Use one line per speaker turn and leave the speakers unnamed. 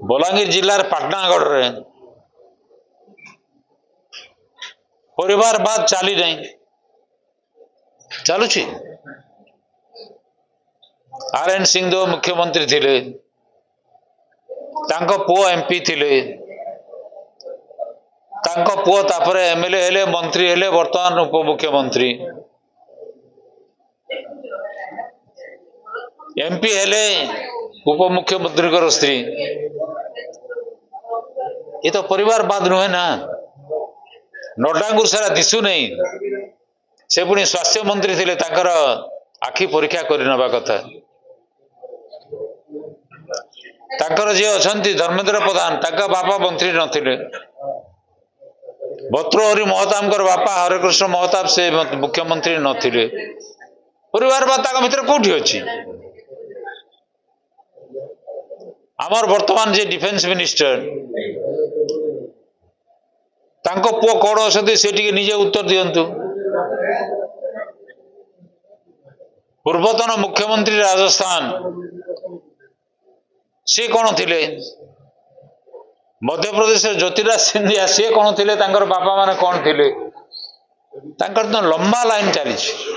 बलांगीर जिलार पाटनागढ़ रे परिवारवाद चली नहीं चलुची RN सिंहदेव मुख्यमंत्री थिले तांको पुओ MP थिले तांको पुओ तापरे MLA हेले मंत्री हेले वर्तमान उपमुख्यमंत्री MP हेले उपमुख्यमंत्री को स्त्री ये तो परिवारवाद नुहे ना नड्डांगुर सारा दिशु नहीं से पुणी स्वास्थ्य मंत्री थिले तांकर आखि परीक्षा करनबा कथा तांकर जे अछंती धर्मेंद्र प्रधान ताका बापा मंत्री नथिले भर्तृहरि महताबकर बापा हरेकृष्ण महताब से मुख्यमंत्री नथिले परिवारवाद ताका भितर कोठी अछि आमर वर्तमान जे डिफेंस मिनिस्टर तांको पुओ कोड़ असते से टिके निजे उत्तर दियंतु पूर्वतन मुख्यमंत्री राजस्थान से कौन थिले मध्य प्रदेश ज्योतिराज सिंधिया से कौन थिले तांकर बापा माने कौन थिले तांकर तो लंबा लाइन चली